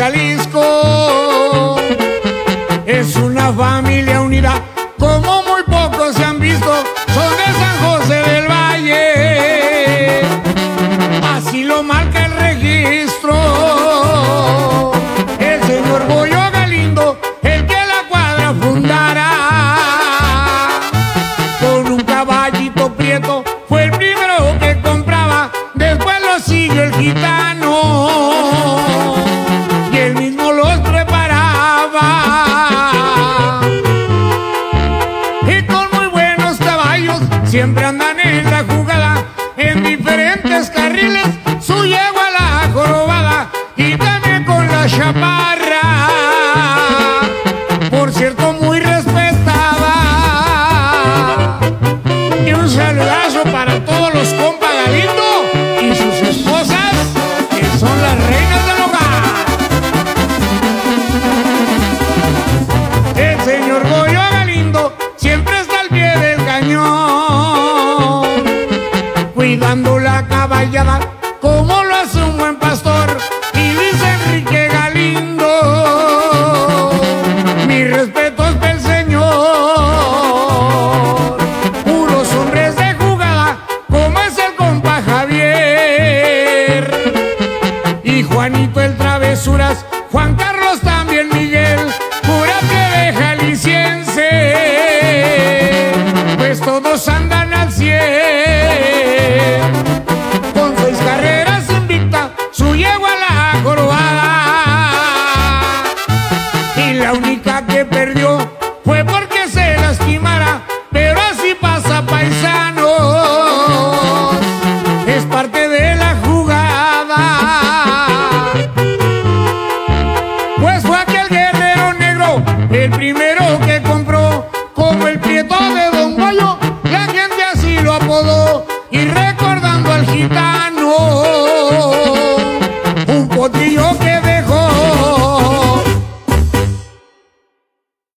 Jalisco. Es una familia unida como muy pocos se han visto, son de San José del Valle, así lo marca el registro. El señor Goyo Galindo, el que la cuadra fundara, con un caballito prieto fue el primero que compraba, después lo siguió el gitano y él mismo los preparaba. Y con muy buenos caballos siempre andan en la jugada, en diferentes carriles su yegua la jorobada, y también con la chaparra, por cierto muy respetada. Y un saludazo para todos los compa Galindo y sus esposas, que son las reinas del hogar. El señor Goyo Galindo siempre está al pie del cañón, cuidando la caballada como lo hace un buen pastor. Y dice Enrique Galindo, mis respetos para el señor, puros hombres de jugada como es el compa Javier y Juanito el Travesuras, Juan Carlos también Miguel, pura de jalisciense, pues todos andan al 100. Con 6 carreras invicta su yegua la jorobada, y la única que perdió fue porque se lastimara, pero así pasa, paisanos, es parte de la jugada. Pues fue aquel guerrero negro el primero que compró, como el prieto de Don Goyo, la gente así lo apodó, y recordando al gitano